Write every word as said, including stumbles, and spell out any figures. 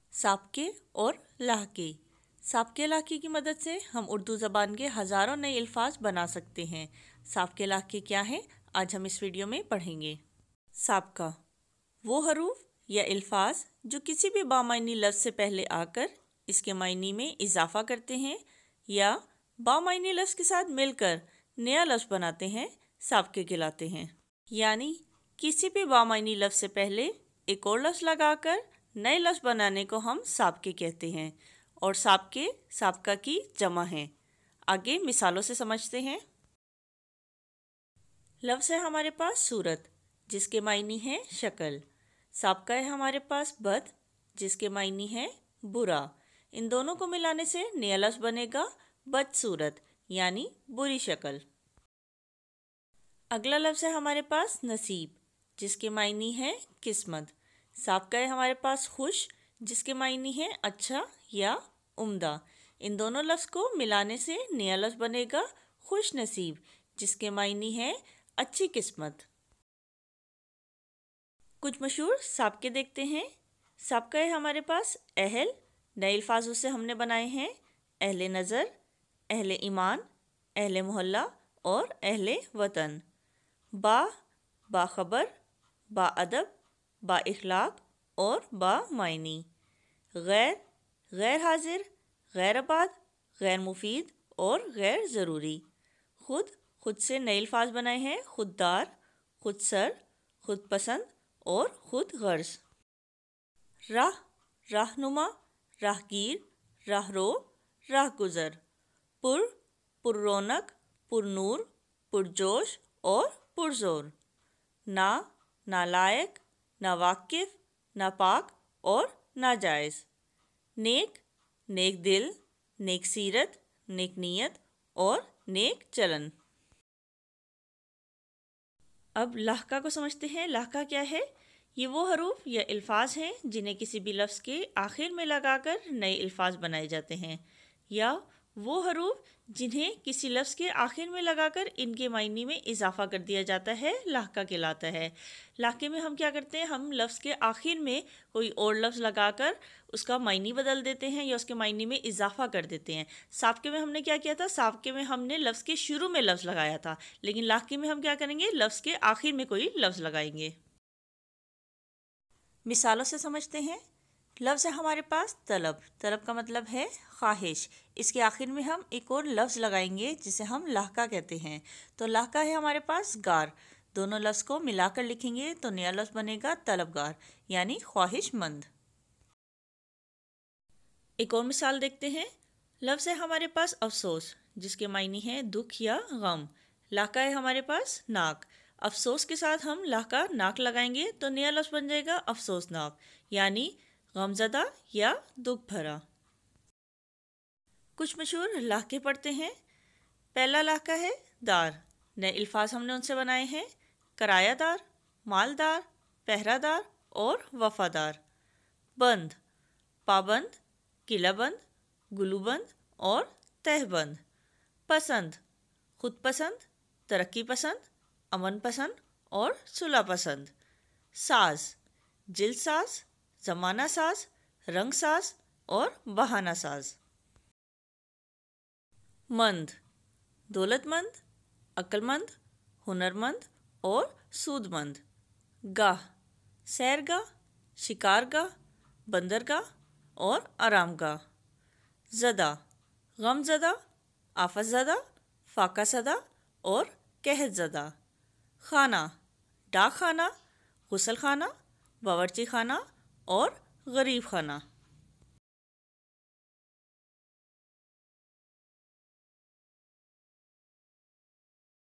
سابقے اور لاحقے۔ سابقے لاحقے کی مدد سے ہم اردو زبان کے ہزاروں نئے الفاظ بنا سکتے ہیں۔ سابقے لاحقے کیا ہیں؟ آج ہم اس ویڈیو میں پڑھیں گے۔ سابقہ وہ حروف یا الفاظ جو کسی بھی بامعنی لفظ سے پہلے آ کر اس کے معنی میں اضافہ کرتے ہیں یا بامعنی لفظ کے ساتھ مل کر نیا لفظ بناتے ہیں، سابقے کہلاتے ہیں۔ یعنی کسی بھی بامعنی لفظ سے پہلے ایک اور لفظ لگا کر نئے لفظ بنانے کو ہم سابقے کہتے ہیں، اور سابقے سابقہ کی جمع ہیں۔ آگے مثالوں سے سمجھتے ہیں۔ لفظ ہے ہمارے پاس صورت، جس کے معنی ہے شکل۔ سابقہ ہے ہمارے پاس بد، جس کے معنی ہے برا۔ ان دونوں کو ملانے سے نیا لفظ بنے گا بد صورت، یعنی بری شکل۔ اگلا لفظ ہے ہمارے پاس نصیب، جس کے معنی ہے قسمت۔ سابقہ ہے ہمارے پاس خوش، جس کے معنی ہے اچھا یا عمدہ۔ ان دونوں لفظ کو ملانے سے نیا لفظ بنے گا خوش نصیب، جس کے معنی ہے اچھی قسمت۔ کچھ مشہور سابقے دیکھتے ہیں۔ سابقہ ہے ہمارے پاس اہل، نئے الفاظ اس سے ہم نے بنائے ہیں اہل نظر، اہل ایمان، اہل محلہ اور اہل وطن۔ با باخبر، با ادب، با اخلاق اور با معنی۔ غیر غیر حاضر، غیر آباد، غیر مفید اور غیر ضروری۔ خود خود سے نئے الفاظ بنائے ہیں خوددار، خود سر، خود پسند اور خود غرض۔ راہ راہنما، راہگیر، راہرو، راہ گزر۔ پر پر رونق، پر نور، پرجوش اور پرزور۔ نا نالائق، ناواقف، ناپاک اور ناجائز۔ نیک نیک دل، نیک سیرت، نیک نیت اور نیک چلن۔ اب لاحقہ کو سمجھتے ہیں۔ لاحقہ کیا ہے؟ یہ وہ حروف یا الفاظ ہیں جنہیں کسی بھی لفظ کے آخر میں لگا کر نئے الفاظ بنائے جاتے ہیں، یا وہ حروف جنہیں کسی لفظ کے آخر میں لگا کر ان کے معنی میں اضافہ کر دیا جاتا ہے، لاحقہ کہلاتا ہے۔ لاحقے میں ہم کیا کرتے ہیں؟ ہم لفظ کے آخر میں کوئی اور لفظ لگا کر اس کا معنی بدل دیتے ہیں یا اس کے معنی میں اضافہ کر دیتے ہیں۔ سابقے میں ہم نے کیا کیا تھا؟ سابقے میں ہم نے لفظ کے شروع میں لفظ لگایا تھا، لیکن لاحقے میں ہم کیا کریں گے؟ لفظ کے آخر میں کوئی لفظ لگائیں گے۔ مثالوں سے سمجھتے ہیں۔ لفظ ہے ہمارے پاس طلب۔ طلب کا مطلب ہے خواہش۔ اس کے آخر میں ہم ایک اور لفظ لگائیں گے جسے ہم لاحقہ کہتے ہیں۔ تو لاحقہ ہے ہمارے پاس گار۔ دونوں لفظ کو ملا کر لکھیں گے تو نیا لفظ بنے گا طلبگار، یعنی خواہش مند۔ ایک اور مثال دیکھتے ہیں۔ لفظ ہے ہمارے پاس افسوس، جس کے معنی ہے دکھ یا غم۔ لاحقہ ہے ہمارے پاس ناک۔ افسوس کے ساتھ ہم لاحقہ ناک لگائیں گے تو نیا لفظ بن جائے گا افسوسناک، یعنی غم زدہ یا دکھ بھرا۔ کچھ مشہور لاحقے پڑھتے ہیں۔ پہلا لاحقہ ہے دار۔ نئے الفاظ ہم نے ان سے بنائے ہیں کرایہ دار، مالدار، پہرہ دار اور وفادار۔ بند پابند، قلعہ بند، گلو بند اور تہ بند۔ پسند خود پسند، ترقی پسند، امن پسند اور صلح پسند۔ ساز جلد ساز، زمانہ ساز، رنگ ساز اور بہانہ ساز۔ مند دولت مند، عقل مند، ہنر مند اور سود مند۔ گاہ سیرگاہ، شکارگاہ، بندرگاہ اور آرام گاہ۔ زدہ غم زدہ، آفت زدہ، فاقہ زدہ اور قحط زدہ۔ خانہ ڈاک خانہ، غسل خانہ، باورچی خانہ اور غریب خانہ۔